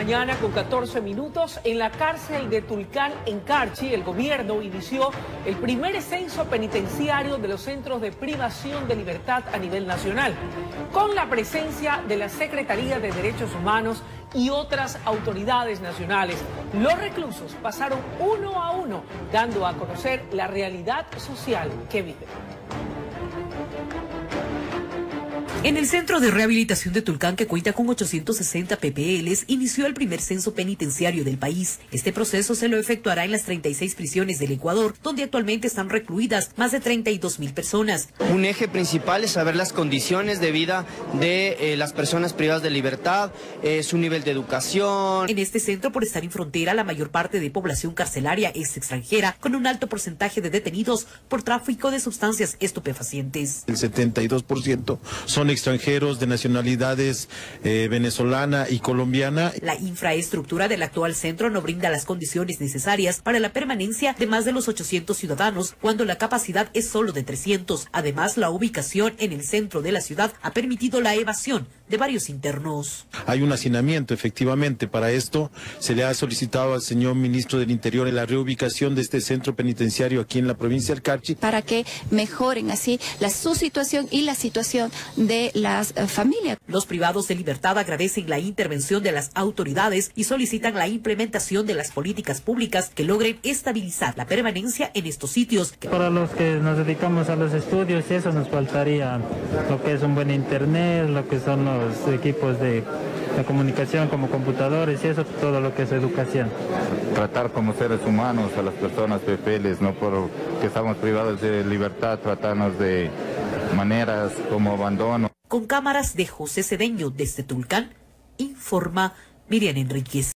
mañana con 14 minutos. En la cárcel de Tulcán, en Carchi, el gobierno inició el primer censo penitenciario de los centros de privación de libertad a nivel nacional, con la presencia de la Secretaría de Derechos Humanos y otras autoridades nacionales. Los reclusos pasaron uno a uno, dando a conocer la realidad social que viven. En el Centro de Rehabilitación de Tulcán, que cuenta con 860 PPLs, inició el primer censo penitenciario del país. Este proceso se lo efectuará en las 36 prisiones del Ecuador, donde actualmente están recluidas más de 32.000 personas. Un eje principal es saber las condiciones de vida de las personas privadas de libertad, su nivel de educación. En este centro, por estar en frontera, la mayor parte de población carcelaria es extranjera, con un alto porcentaje de detenidos por tráfico de sustancias estupefacientes. El 72% son extranjeros de nacionalidades venezolana y colombiana. La infraestructura del actual centro no brinda las condiciones necesarias para la permanencia de más de los 800 ciudadanos, cuando la capacidad es solo de 300. Además, la ubicación en el centro de la ciudad ha permitido la evasión de varios internos. Hay un hacinamiento, efectivamente. Para esto se le ha solicitado al señor ministro del Interior la reubicación de este centro penitenciario aquí en la provincia del Carchi, para que mejoren así su situación y la situación de las familias. Los privados de libertad agradecen la intervención de las autoridades y solicitan la implementación de las políticas públicas que logren estabilizar la permanencia en estos sitios. Para los que nos dedicamos a los estudios, eso nos faltaría lo que es un buen internet, lo que son los equipos de comunicación como computadores y eso, todo lo que es educación. Tratar como seres humanos a las personas PPLs, no porque estamos privados de libertad, tratarnos de maneras como abandono. Con cámaras de José Cedeño desde Tulcán, informa Miriam Enríquez.